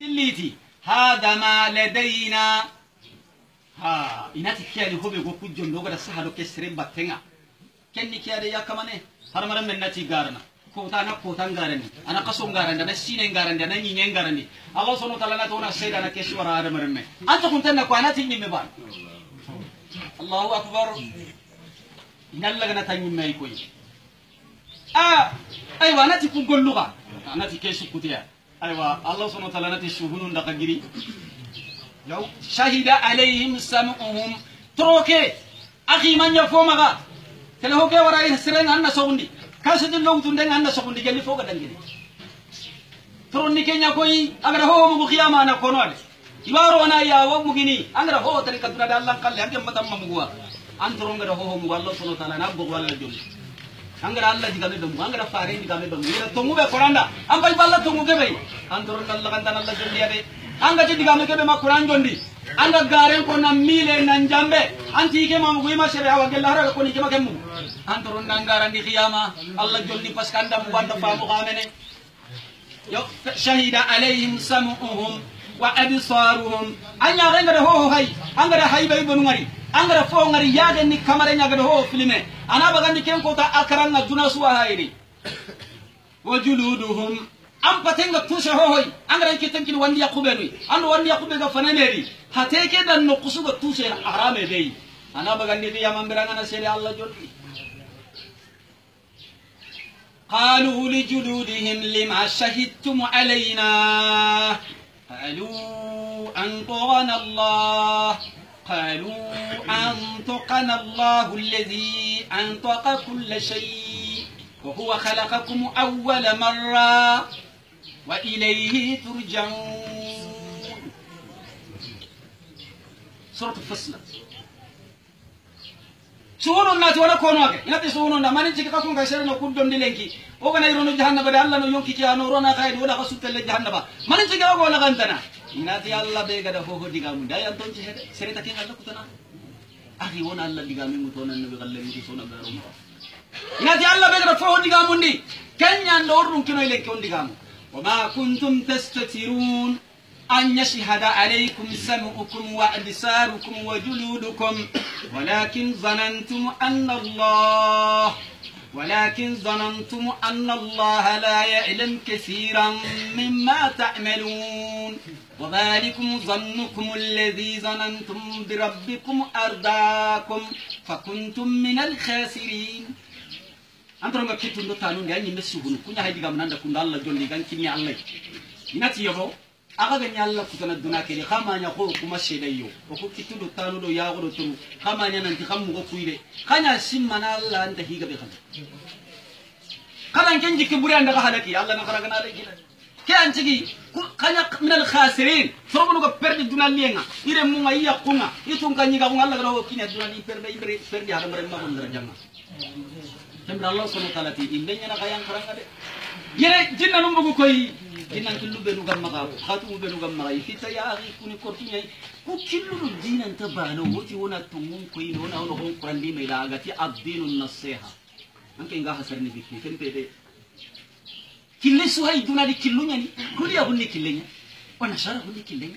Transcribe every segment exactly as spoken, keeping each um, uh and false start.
الليتي هذا ما لدينا ها إناتي كيالي هو بيقول كجون لوغا سهلو كسرين باتنغا كني كيالي يا كمانه هرمرا من ناتي غارنا كوتانا كوتان غارني أنا قصون غارني أنا سينين غارني أنا نينين غارني الله سبحانه وتعالى ناتونا سيد أنا كسورا هرمرا من أنت كنت أنا كواناتي نمبان الله أكبر إن الله غنا تاني ما يكوي آه أيوة ناتي كون لغة ناتي كيسو كتيا أيوة الله سبحانه وتعالى ناتي شوفون دقيقي لو شهد عليهم سمعهم تروكي أخي من يفهم غا تلهوكي وراي سرين أنا سوندي كاسد اللون تندين أنا سوندي جالي فوق دنجلي تروني كينيا كوي أغرى هو مبخيا ما أنا كونوالي يبارو أنا يا ومغني أغرى هو تريك تبرد الله قال لي أنت متى مغوا أنترون غرى هو مغوا الله سبحانه وتعالى نبغى ولا جل أغرى الله جيكامي دم أغرى فارين جيكامي دم يلا تمو بكراندا أم باي بالله تمو كبي أنترون الله كنتنا الله جل يا بي anga jadi game kebe ma Quran jondi anga garen ko na mile na njambe anti ke ma mugui ma shere awa gella hara ko ni ke ma kemu antoron nangara ndi qiyama Allah jondi paskanda mu wanda fa mu gamene yo shahida alaihim sam'uhum wa absaruhum anya renga ho hay anga da hay bay bonu ngari anga da fo ngari yaade ni kamare nyaga do ho filme ana bagandi ken ko ta akaranga juna suwa hayri wa juluduhum am patenga tusha hohoy angara kitankin wandi yakubeni ando wandi yakubega fananeri hateke dan no kusuga tusha harame dei ana bagandi biya mambiranga na sele Allah jolli qalu li juludihim lima shahidtum alayna qalu antaqana Allah qalu antaqana Allah alladhi antaqa kull shay وهو خلقكم أول مرة وإليه ترجعون سورة الفصل سورة الناس ولا كونواك ينتهي سورة الناس ما نجيك كفون كسر نقول دم دلنكي وكنا يرون جهنم بدأ الله نيونكي كي أنورونا خير ولا خسوت الجهنم ما نجيك أقول ولا غنتنا ينتهي الله بيجا هو ديكامون ده ينتون شهر سريتا كين الله كتنا أخي وانا الله ديكامون متونا النبي قال لي سونا بيرون نادي الله بيجا فوق ديكامون دي كن يندورون كنو يلكون ديكامون وما كنتم تستترون أن يشهد عليكم سمعكم وأبصاركم وجلودكم ولكن ظننتم أن الله ولكن ظننتم أن الله لا يعلم كثيرا مما تعملون وذلكم ظنكم الذي ظننتم بربكم أرداكم فكنتم من الخاسرين أنتم كنتم تانون يعني مسوون كنا هاي ديجا منanda كنا الله جل كان كني الله يناتي يبو أغاني الله كتنا الدنيا كذي خامanya ko kuma shedayo ko kitundo tanu do ya godo tunu khama nya nanti khamu ko kuire khanya simmana Allah anta higa be khana kalan kenji kiburi anda halaki Allah na faragana lagi ke anjigi khanya min al khasirin sobo ko perdi dunya lienga ire mu ngai yakunga itun kanyi ga Allah ga ho kinya dunya ni perbe ibre perdi hada mare ma on janga tembra Allah subhanahu wa ta'ala ti indenya na kayang karanga de yere jinna num bugu koy jinnan killu benu gamma ga khatu benu gamma ga fita ya akhi kuni kortinya ku killu dinan tabano woti wona tumun koy nona ono hon qurandi me la agati ad-dinun nasiha anke nga hasarni bi kempe de kille su hay duna di killunya ni kuli ya hunni killenya wana shara hunni killenya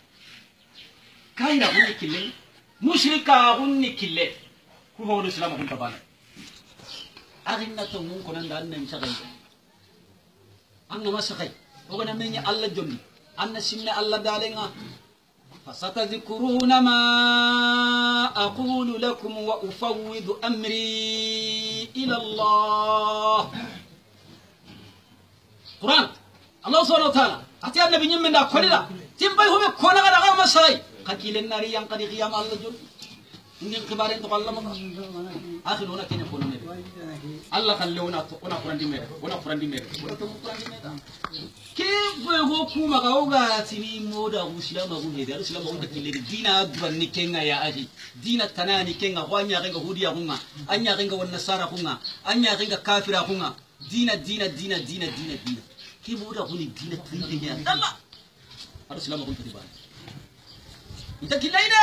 kaira hunni killenya mushrika hunni kille ku hono islam hun tabana أغنى تومون كنا دارنا نشغل أنا ما شغل وأنا مني الله جمي أنا سمنا الله دارنا فستذكرون ما أقول لكم وأفوض أمري إلى الله قرآن الله سبحانه وتعالى أتي النبي من دا كلنا تيمباي هم كنا غدا غا مساي قتيل النار ينقضي قيام الله جل إن الكبارين تقلم آخر هنا كنا كنا نبي الله خلونا ونا قرآن دي مير ونا قرآن دي مير ونا تمو قرآن دي مير كيف هو كوما كاوغا سيني مودا وسلام أبو هيدا سلام أبو تكلي دينا برني كنا يا أخي دينا تناني كنا وانيا رنجا هوديا هونا أنيا رنجا والنصارى هونا أنيا رنجا كافر هونا دينا دينا دينا دينا دينا دينا كيف مودا هوني دينا تريد يا الله هذا سلام أبو تكلي بان إنت كلا إذا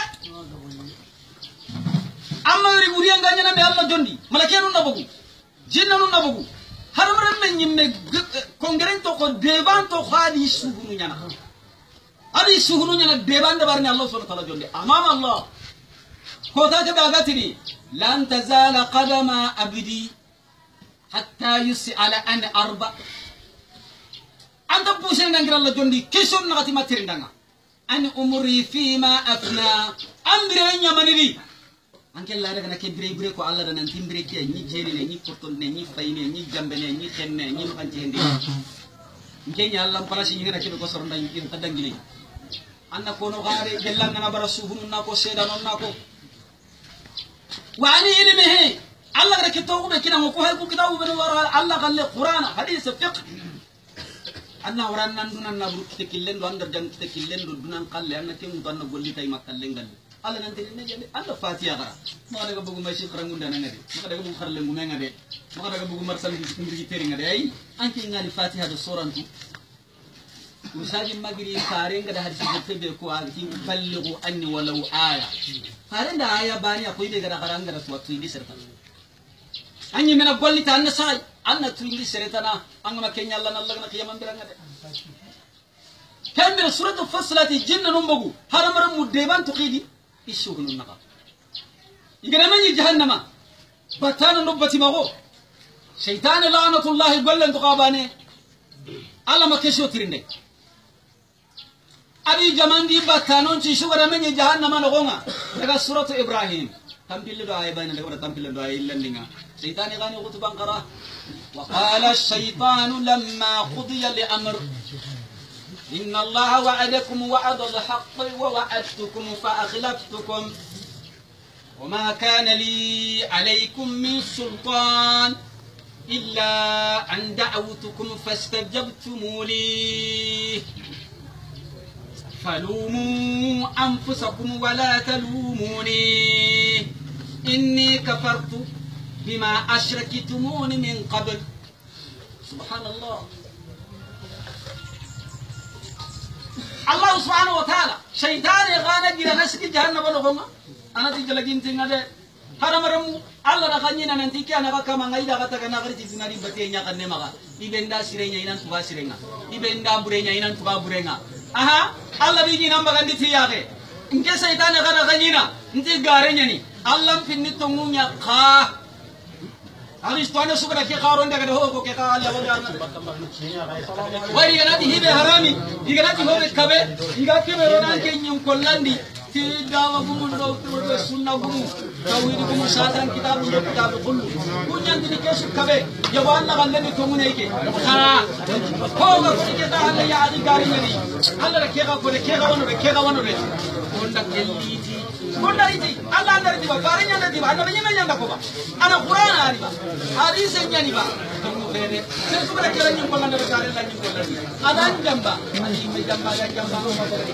أما يقولي أن غنينا من الله جندي ملكينو نبغو جنانو نبغو هرمرن من يم كونغرين تو كو ديبان تو خالي سوغنو نانا adi suhununya na debanda barni Allah subhanahu wa ta'ala jonde amam Allah kota ke bagatini lan tazala qadama abdi hatta yus'ala an arba anda pusing nangir Allah jondi kison nakati matirindanga an umri fima afna amrenya manini anke la daga nake bire bire ko Allah da nan timbire ke ni jeri ne ni portol ne ni fayne ni jambe ne ni xenne ni no kanti hende ngenya Allah parasi ngi nake ko soronda ngi tadangile anna ko no gare gelanga na bara suhunu na ko seda non na ko wani ilmihi Allah da ke tawu be kina ko hay ko kitabu be wara Allah galle qur'ana hadith fiqh anna waran nan dunan na buru kite killen do andar jang kite killen do dunan qalle anna ke mun tanna golli tay makallen galle Allah nan tele ne jale Allah fatiha gara ma daga bugu mai shikra ngunda nan ngade ma daga bugu kharle ngume ngade ma daga bugu marsal gi ndiri teri ngade ay anke ngani fatiha do sorantu usaji magiri fare ngada hadisi jette be ko agi ballighu anni walau aya fare nda aya bani akoy be gara garanga da suwatu indi serta anyi mena golli tan sai anna tuindi seretana angama kenya Allah Allah na qiyamam biranga de kambe suratu faslati jinna numbugu haramara mudeban tuqidi ishughulun naqa igana mani jahannama batana nubati mago shaytan la'natullah gollan tuqabane ala makesho tirinde abi jamandi batanon ci shugara mani jahannama nogonga daga suratu ibrahim tampille do ay bayna daga tampille do ay landinga shaytan gani khutban qara wa qala ash-shaytanu lamma qudiya al-amr إن الله وعدكم وعد الحق ووعدتكم فأخلفتكم وما كان لي عليكم من سلطان إلا أن دعوتكم فاستجبتم لي فلوموا أنفسكم ولا تلوموني إني كفرت بما أشركتمون من قبل سبحان الله الله سبحانه وتعالى شيطان يغانا جينا نسكي جهنم ونغم أنا تجلقين تنغد هرمرمو الله رخانينا ننتيكي أنا كما غايدا غتاك نغرتي تنغري بتينيا قد نمغا إبندا سيرينيا إنان تغا سيرينيا إبندا برينيا إنان تغا برينيا أها الله بيجي نمبغا ندي تياغي إنك شيطان يغانا غنينا نتي غارينيا ني الله فيني تنغونيا قاه Alis tuana suka ke karon daga da hoko ke ka Allah wanda wari yana di hibe harami igana ti hore kabe igake be ronan ke nyum kollandi ti dawa gumun do to sunna gumu tawhid gumu satan kitab do kitab kullu kunyan di ke su kabe yawan na galle ni to mun yake ha ko ga ko ke ta Allah ya adi gari ni Allah ke ga ko ke ga wono ke ga wono be onda keliti onda iti Allah andar di ba barinya na di ba anda benya nyanda ko ba ana Qur'an ari ba hadis nyani ba bere se su bara kala nyum kollande be gari la nyum kollande adan jamba ani me jamba ga jamba ko ba di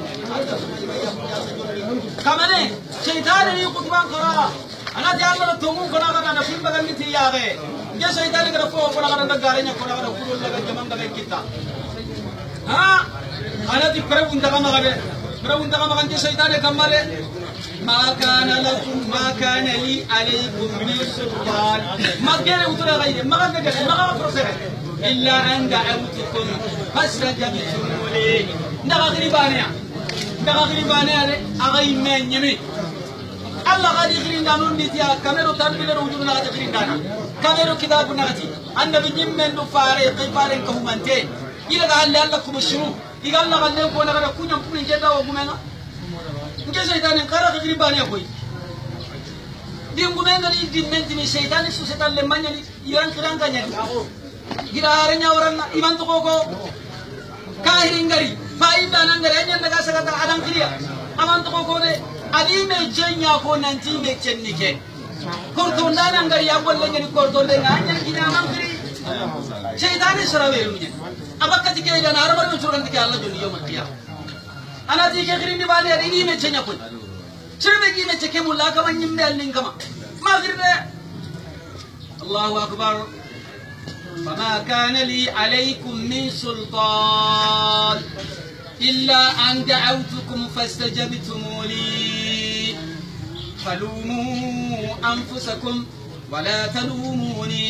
kamane shaytan ni qutban qara ana jalla to mun kona kana na fimba ga miti yaage nge shaytan ga fo kona kana da gari nya kona kana kurul la jamam ga kita ha ana di pere unda ga magade pere unda ga magante shaytan kamare ما كان لكم ما كان لي عليكم من سلطان ما كان وتر غير ما كان ما فرسه الا ان دعوتكم فاستجبتم لي نغري بانيا نغري بانيا اغي من يمي الله غادي يغرين دانون ديتيا كاميرو تنبيل وجودنا غادي يغرين دانا كاميرو كتاب نغتي النبي نيمن دو فاري قفارن كومانتي الى قال لكم الشروع يقال الله غادي نكون غادي كونيم كوني جدا وغمنا nge shaytan kara khiri bani akoy dingu menga ni dimenti ni shaytan su setan le manya ni yan kiranga nya gira haranya waranna iman to koko kahiri ngari faida nan ngari nya daga sagata adan kiriya aman to koko ne adi me jenya ko nanti me chennike korto ndana ngari ya bolle ngani korto de nganya kina man kiri shaytan sarawe runya abakati ke dana arabar no churan ke Allah joni yom qiyam ana ti ke girin di bale ri me chenya ko chirbe gi me cheke mulla ka man nyimbe alin kama ma girbe Allahu akbar fama kana li alaykum min sultan illa an da'awtukum fastajabtum li falumu anfusakum wala talumuni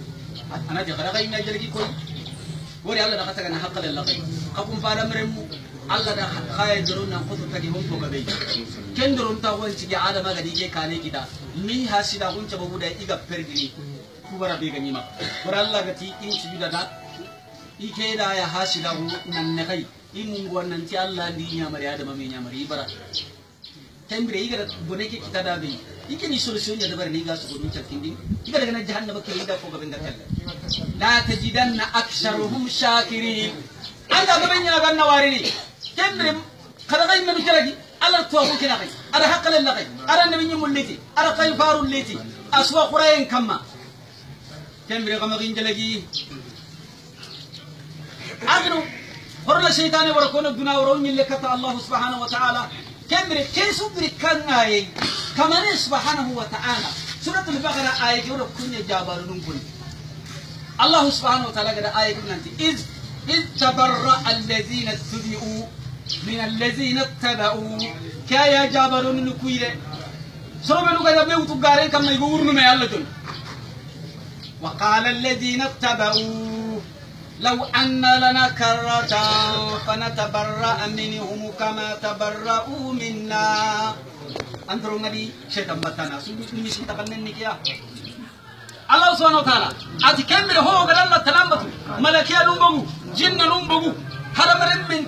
ana ti gara ga ina jelgi ko wori Allah da kata kana haqqal Allah qakum fara meremu الله ده خايا درون نخطو تجي هم بقبي كن درون تاون تجي عالم هذا ديجي كاني كده مي هاسيدا هون تبغى بودا إيجا بردني كبر بيجا نيما بر الله كتي إن سبيدا ده إيكيدا يا هاسيدا هو ننكاي إيمونغوان ننتي الله دينيا مريا ده مامي مريا برا تمبري إيجا بونيكي كده ده بي إيكي نيسولوشيون يا دبر نيجا سكودون تكيندي إيجا ده كنا جهنم بكيدا فوق بندر لا تجدن أكثرهم شاكرين أنت ببيننا بأننا وارني كمرم خلقي من جلدي على التوافق كناقي على حق للقي على النبي مولتي على قيفار الليتي أسواق قرين كما كمرم غمغين جلدي أغنو هرنا شيطاني وركون الدنيا وروني اللي كتا الله سبحانه وتعالى كمرم كيس بركان آي كمان سبحانه وتعالى سورة البقرة آية جورب كن جابر نمكن الله سبحانه وتعالى قد آية كنانتي إذ إذ تبرأ الذين اتبعوا من الذين اتبعوا كايا جابرون نكويله سرب لو قد بيوت غارين كما يقولون ما يالجون وقال الذين اتبعوا لو أن لنا كرة فنتبرأ منهم كما تبرأوا منا أنترون غادي شيطان بتانا سمي مشي تبنن نكيا الله سبحانه وتعالى أتكمل هو قال الله تلامته ملكيا نومبو جن نومبو هذا مرن من